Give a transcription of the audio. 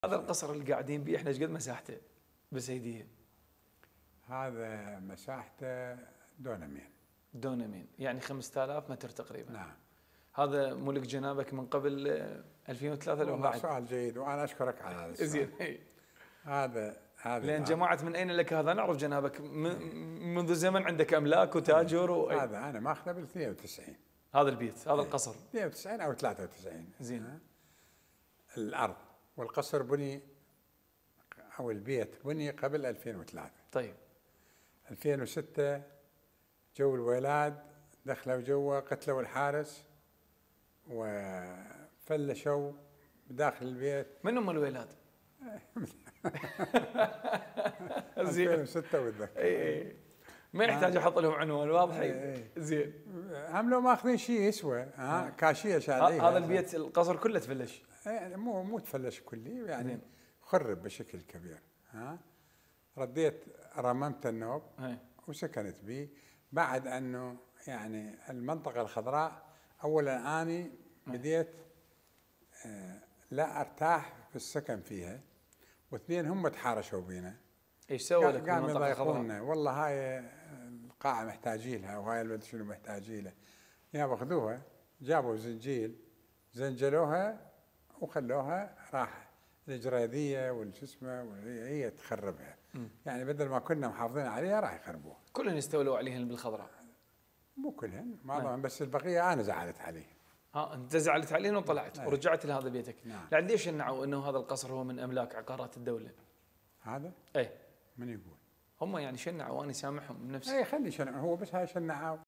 هذا القصر اللي قاعدين بيه احنا ايش قد مساحته بسيديه؟ هذا مساحته دونمين. دونمين يعني 5000 متر تقريبا. نعم. هذا ملك جنابك من قبل 2003 لو بعد؟ سؤال جيد وانا اشكرك على هذا السؤال. زين. هذا لان جماعه من اين لك هذا؟ نعرف جنابك منذ زمن عندك املاك وتاجر هذا انا ماخذه بال 92. هذا البيت، هذا القصر 92 او 93. زين. الارض والقصر بني او البيت بني قبل 2003. طيب 2006 جو الولاد دخلوا جوا قتلوا الحارس وفلشوا بداخل البيت. من هم الولاد؟ زين 2006 واتذكر. اي ما يحتاج احط لهم عنوان واضح. زين. هم لو ماخذين شيء يسوى كاشيه شارعيه. هذا البيت القصر كله تفلش؟ مو تفلش كلي يعني خرب بشكل كبير. رديت رممت النوب وسكنت به بعد انه يعني المنطقه الخضراء. اولا اني بديت لا ارتاح في السكن فيها، واثنين هم تحارشوا بينا. ايش سووا لك قاموا يضايقونا؟ والله هاي القاعه محتاجين لها وهاي الولد شنو محتاجين له، يا باخذوها. جابوا زنجيل زنجلوها وخلوها راح الجريديه والشو اسمه هي تخربها. يعني بدل ما كنا محافظين عليها راح يخربوها. كلهم يستولوا عليهم بالخضراء؟ مو كلهن معظم، بس البقيه انا زعلت عليه. انت زعلت عليهم وطلعت ورجعت لهذا بيتك. نعم. لعد ليش شنعوا انه هذا القصر هو من املاك عقارات الدوله؟ هذا؟ ايه من يقول؟ هم يعني شنعوا وانا سامحهم بنفسي. اي خلي شنعوا، هو بس هاي شنعوا